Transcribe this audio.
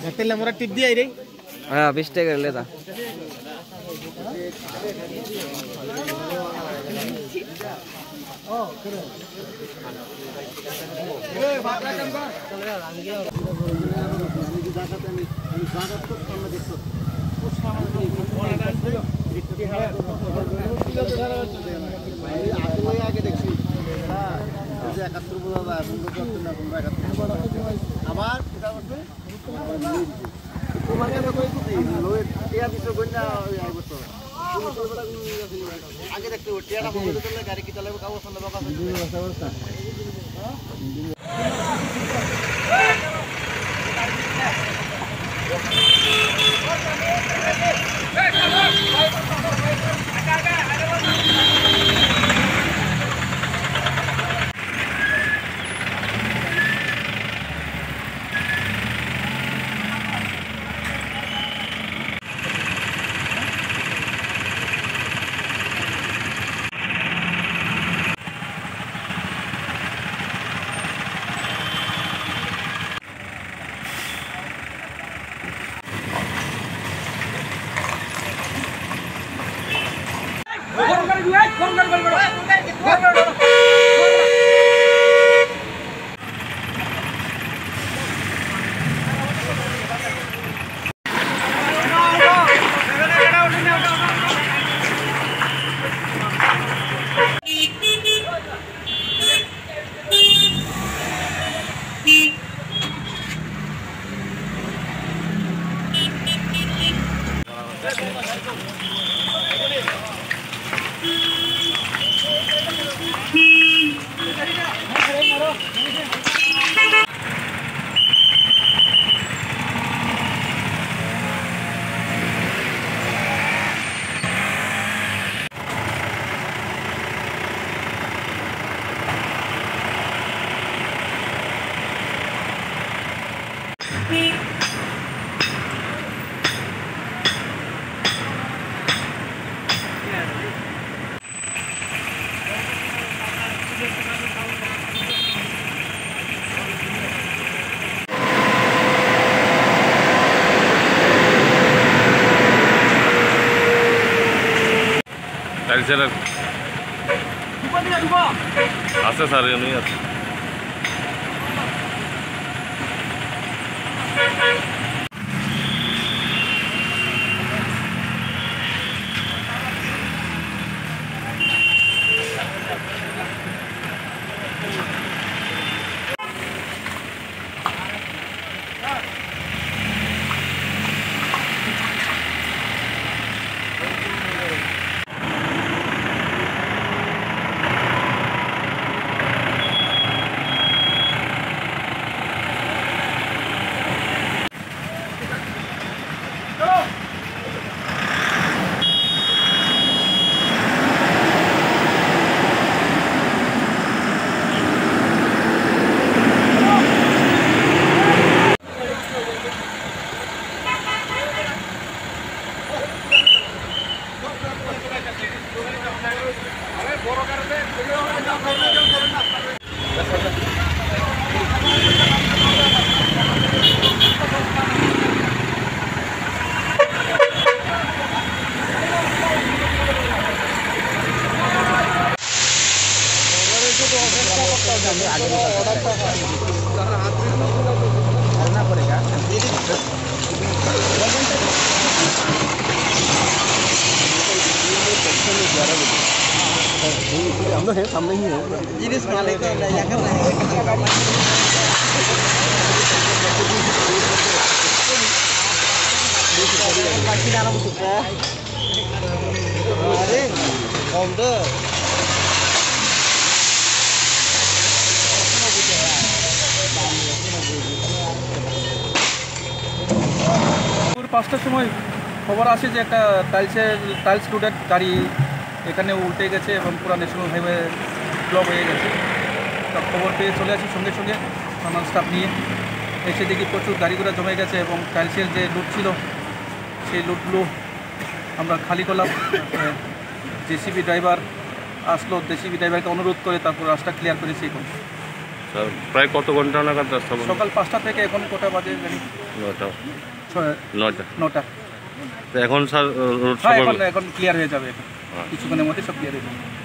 তেল আমরা টিপ দিয়ে রে হ্যাঁ 20 টাকা লেদা আগে দেখছি আবার আগে দেখতে গাড়ি কি চালাবো কাগজ আছে স্যার এমনি আছে करना पड़ेगा हम लोग हैं सामने ही है जिनिस मालिक अरे कम दो পাঁচটার সময় খবর আসে যে একটা টাইলস লোডের গাড়ি এখানে উল্টে গেছে এবং পুরো ন্যাশনাল হাইওয়ে ব্লক হয়ে গেছে। তো খবর পেয়ে চলে আসি সঙ্গে সঙ্গে থানার স্টাফ নিয়ে এসে দেখি প্রচুর গাড়িগুলো জমে গেছে এবং টাইলসের যে লুট ছিল সেই লুটগুলো আমরা খালি করলাম। জেসিবি ড্রাইভার আসলো, জেসিবি ড্রাইভারকে অনুরোধ করে তারপর রাস্তা ক্লিয়ার করেছি এখন। স্যার প্রায় কত ঘন্টা নাগাদ রাস্তা বন্ধ? সকাল 5টা থেকে এখন কটা বাজে জানি 9টা 9টা 9টা। তো এখন স্যার রোড হ্যাঁ সফর এখন ক্লিয়ার হয়ে যাবে এখন আচ্ছা। কিছুক্ষণের মধ্যে সব ক্লিয়ার হয়ে যাবে।